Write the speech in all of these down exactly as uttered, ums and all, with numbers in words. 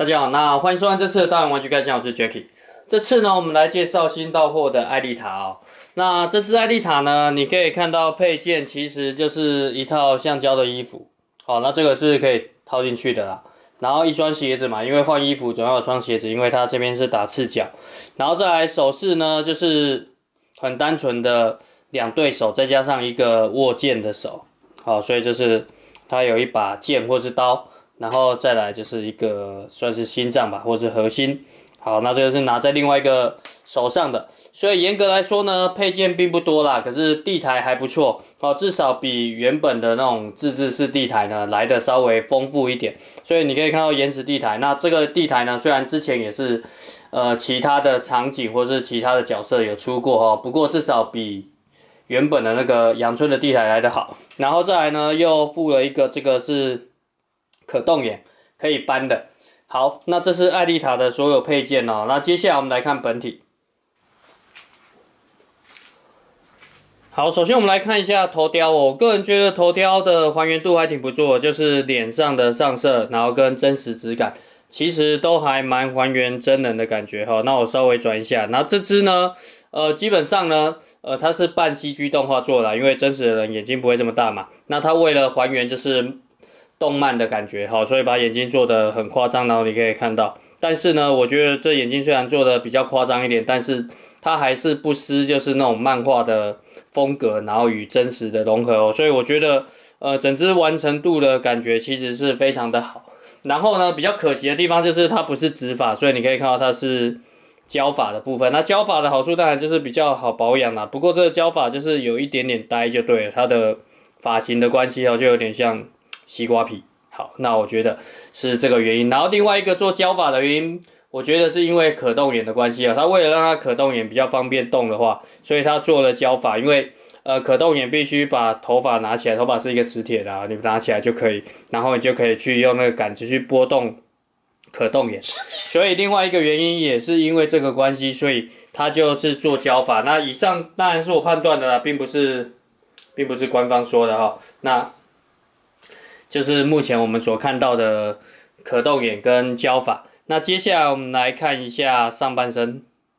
大家好，那欢迎收看这次的大人玩具开箱，我是 Jacky。这次呢，我们来介绍新到货的艾丽塔哦。那这只艾丽塔呢，你可以看到配件其实就是一套橡胶的衣服。好，那这个是可以套进去的啦。然后一双鞋子嘛，因为换衣服总要有双鞋子，因为它这边是打赤脚。然后再来首饰呢，就是很单纯的两对手，再加上一个握剑的手。好，所以就是它有一把剑或是刀。然后再来就是一个算是心脏吧，或是核心。好，那这个是拿在另外一个手上的，所以严格来说呢，配件并不多啦，可是地台还不错哦，至少比原本的那种自制式地台呢来的稍微丰富一点。所以你可以看到岩石地台，那这个地台呢，虽然之前也是呃其他的场景或是其他的角色有出过哦，不过至少比原本的那个阳春的地台来的好。然后再来呢，又附了一个这个是可动眼，可以搬的。好，那这是艾丽塔的所有配件哦。那接下来我们来看本体。好，首先我们来看一下头雕哦。我个人觉得头雕的还原度还挺不错，就是脸上的上色，然后跟真实质感，其实都还蛮还原真人的感觉哈。那我稍微转一下，然后这只呢，呃，基本上呢，呃，它是半 C G 动画做的啦，因为真实的人眼睛不会这么大嘛。那它为了还原就是动漫的感觉，好，所以把眼睛做得很夸张，然后你可以看到。但是呢，我觉得这眼睛虽然做的比较夸张一点，但是它还是不失就是那种漫画的风格，然后与真实的融合哦。所以我觉得，呃，整只完成度的感觉其实是非常的好。然后呢，比较可惜的地方就是它不是直发，所以你可以看到它是胶发的部分。那胶发的好处当然就是比较好保养啦。不过这个胶发就是有一点点呆就对了，它的发型的关系哦，就有点像西瓜皮。好，那我觉得是这个原因。然后另外一个做胶发的原因，我觉得是因为可动眼的关系啊。它为了让它可动眼比较方便动的话，所以它做了胶发。因为呃可动眼必须把头发拿起来，头发是一个磁铁的啊，你拿起来就可以，然后你就可以去用那个杆子去拨动可动眼。所以另外一个原因也是因为这个关系，所以它就是做胶发。那以上当然是我判断的啦，并不是并不是官方说的哈。那就是目前我们所看到的可动眼跟胶发。那接下来我们来看一下上半身。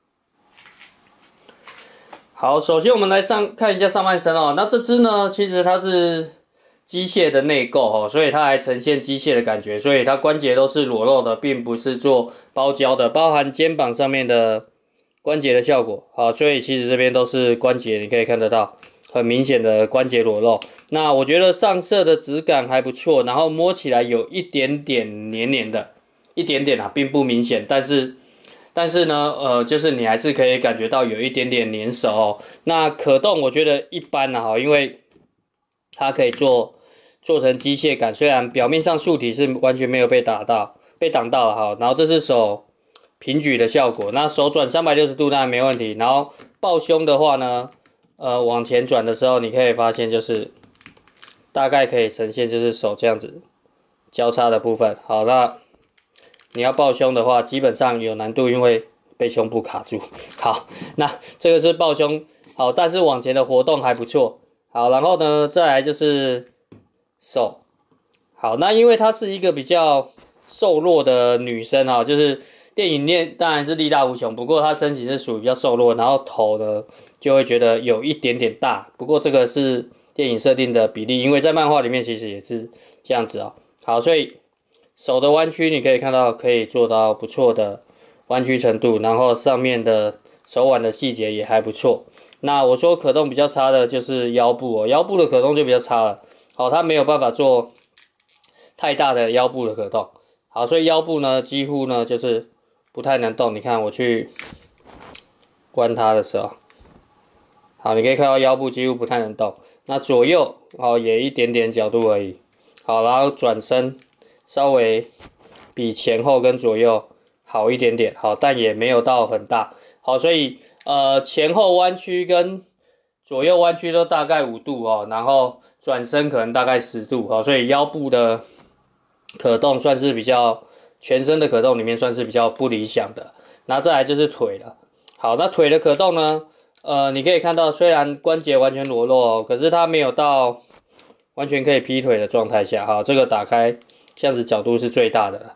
好，首先我们来上看一下上半身哦。那这只呢，其实它是机械的内构哦，所以它还呈现机械的感觉，所以它关节都是裸露的，并不是做包胶的，包含肩膀上面的关节的效果。好，所以其实这边都是关节，你可以看得到。很明显的关节裸露，那我觉得上色的质感还不错，然后摸起来有一点点黏黏的，一点点啊，并不明显，但是但是呢，呃，就是你还是可以感觉到有一点点粘手哦。那可动我觉得一般啊，因为它可以做做成机械感，虽然表面上素体是完全没有被打到，被挡到了哈。然后这是手平举的效果，那手转三百六十度当然没问题，然后抱胸的话呢。呃，往前转的时候，你可以发现就是大概可以呈现就是手这样子交叉的部分。好，那你要抱胸的话，基本上有难度，因为被胸部卡住。好，那这个是抱胸，好，但是往前的活动还不错。好，然后呢，再来就是手。好，那因为她是一个比较瘦弱的女生啊，就是电影面当然是力大无穷，不过她身形是属于比较瘦弱，然后头呢。就会觉得有一点点大，不过这个是电影设定的比例，因为在漫画里面其实也是这样子哦。好，所以手的弯曲你可以看到可以做到不错的弯曲程度，然后上面的手腕的细节也还不错。那我说可动比较差的就是腰部哦，腰部的可动就比较差了。好，它没有办法做太大的腰部的可动。好，所以腰部呢几乎呢就是不太能动。你看我去关它的时候。好，你可以看到腰部几乎不太能动，那左右哦也一点点角度而已。好，然后转身稍微比前后跟左右好一点点，好，但也没有到很大。好，所以呃前后弯曲跟左右弯曲都大概五度哦，然后转身可能大概十度，好，所以腰部的可动算是比较全身的可动里面算是比较不理想的。那再来就是腿了。好，那腿的可动呢？呃，你可以看到，虽然关节完全裸露哦，可是它没有到完全可以劈腿的状态下。好，这个打开，这样子角度是最大的。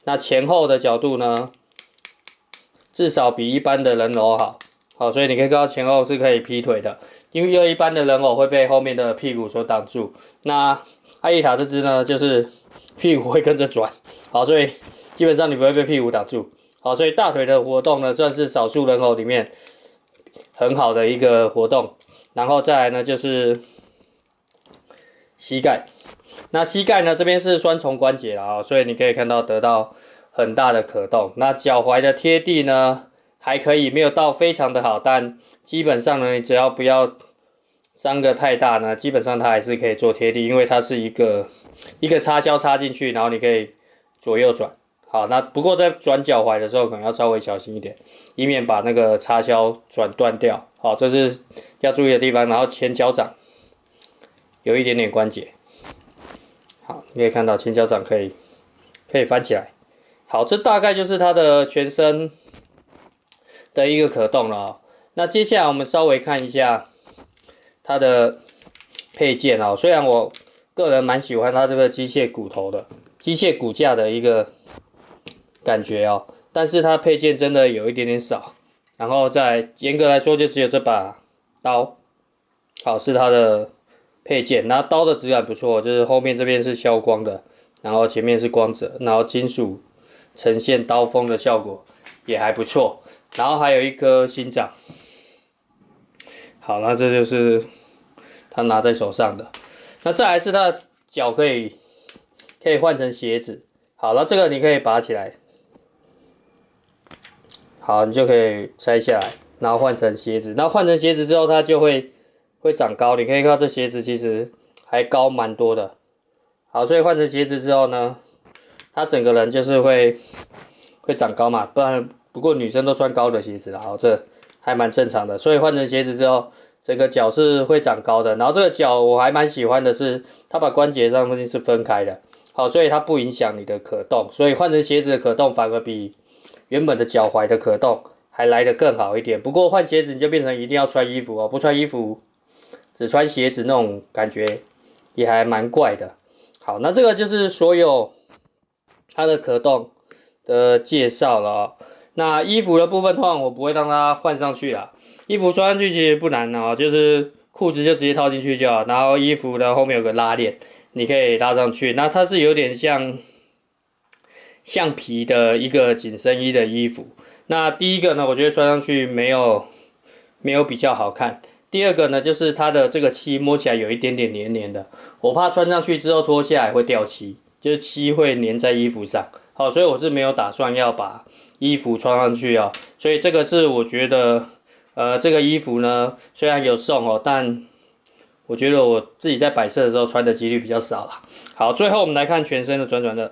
那前后的角度呢，至少比一般的人偶好。好，所以你可以看到前后是可以劈腿的，因为因为一般的人偶会被后面的屁股所挡住。那艾丽塔这只呢，就是屁股会跟着转。好，所以基本上你不会被屁股挡住。好，所以大腿的活动呢，算是少数人偶里面很好的一个活动。然后再来呢，就是膝盖。那膝盖呢，这边是双重关节啦，所以你可以看到得到很大的可动。那脚踝的贴地呢，还可以，没有到非常的好，但基本上呢，你只要不要伤个太大呢，基本上它还是可以做贴地，因为它是一个一个插销插进去，然后你可以左右转。好，那不过在转脚踝的时候，可能要稍微小心一点，以免把那个插销转断掉。好，这是要注意的地方。然后前脚掌有一点点关节，好，你可以看到前脚掌可以可以翻起来。好，这大概就是它的全身的一个可动了哦。那接下来我们稍微看一下它的配件哦。虽然我个人蛮喜欢它这个机械骨头的机械骨架的一个感觉哦，但是它配件真的有一点点少。然后再严格来说，就只有这把刀，好，是它的配件。那刀的质感不错，就是后面这边是消光的，然后前面是光泽，然后金属呈现刀锋的效果也还不错。然后还有一颗心脏。好，那这就是他拿在手上的。那再来是他的脚可以可以换成鞋子。好，那这个你可以拔起来。好，你就可以拆下来，然后换成鞋子。那换成鞋子之后，它就会会长高。你可以看到这鞋子其实还高蛮多的。好，所以换成鞋子之后呢，它整个人就是会会长高嘛。不然不过女生都穿高的鞋子啦，好，这还蛮正常的。所以换成鞋子之后，整个脚是会长高的。然后这个脚我还蛮喜欢的是，它把关节上面是分开的。好，所以它不影响你的可动。所以换成鞋子的可动反而比原本的脚踝的可动还来得更好一点。不过换鞋子你就变成一定要穿衣服哦，不穿衣服只穿鞋子那种感觉也还蛮怪的。好，那这个就是所有它的可动的介绍了哦。那衣服的部分，通常我不会让它换上去啦。衣服穿上去其实不难哦，就是裤子就直接套进去就好，然后衣服的后面有个拉链，你可以拉上去。那它是有点像橡皮的一个紧身衣的衣服。那第一个呢，我觉得穿上去没有没有比较好看。第二个呢，就是它的这个漆摸起来有一点点黏黏的，我怕穿上去之后脱下来会掉漆，就是漆会粘在衣服上。好，所以我是没有打算要把衣服穿上去啊。所以这个是我觉得，呃，这个衣服呢虽然有送哦，但我觉得我自己在摆设的时候穿的几率比较少啦。好，最后我们来看全身的转转乐。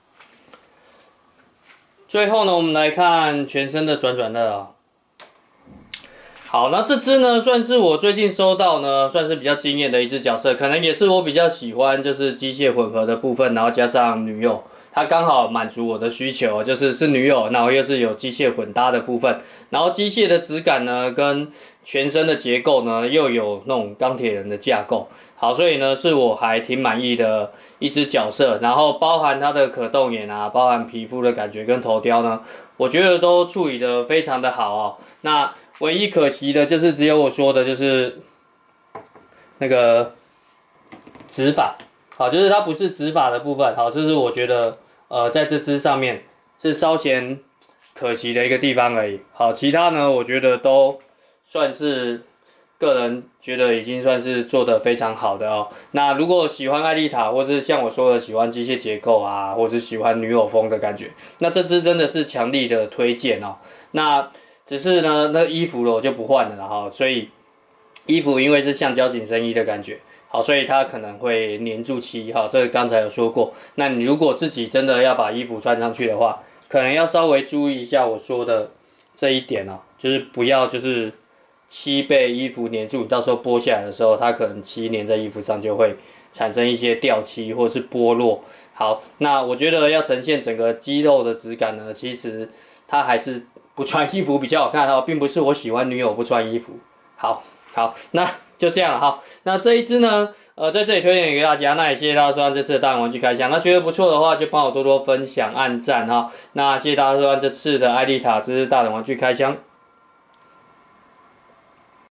最后呢，我们来看全身的转转乐啊。好，那这只呢，算是我最近收到呢，算是比较惊艳的一只角色，可能也是我比较喜欢，就是机械混合的部分，然后加上女友，它刚好满足我的需求，就是是女友，然后又是有机械混搭的部分，然后机械的质感呢，跟全身的结构呢，又有那种钢铁人的架构。好，所以呢，是我还挺满意的一只角色，然后包含它的可动眼啊，包含皮肤的感觉跟头雕呢，我觉得都处理的非常的好哦。那唯一可惜的就是只有我说的，就是那个指法，好，就是它不是指法的部分，好，这是我觉得呃在这支上面是稍显可惜的一个地方而已。好，其他呢，我觉得都算是个人觉得已经算是做得非常好的哦。那如果喜欢艾丽塔，或是像我说的喜欢机械结构啊，或是喜欢女友风的感觉，那这支真的是强力的推荐哦。那只是呢，那衣服了我就不换了哈，所以衣服因为是橡胶紧身衣的感觉，好，所以它可能会粘住漆哈，这个刚才有说过。那你如果自己真的要把衣服穿上去的话，可能要稍微注意一下我说的这一点哦，就是不要就是漆被衣服粘住，到时候剥下来的时候，它可能漆粘在衣服上就会产生一些掉漆或是剥落。好，那我觉得要呈现整个肌肉的质感呢，其实它还是不穿衣服比较好看哦，并不是我喜欢女友不穿衣服。好，好，那就这样了哈。那这一支呢， 呃，在这里推荐给大家。那也谢谢大家收看这次的大人玩具开箱。那觉得不错的话，就帮我多多分享、按赞哈。那谢谢大家收看这次的艾丽塔之大人玩具开箱。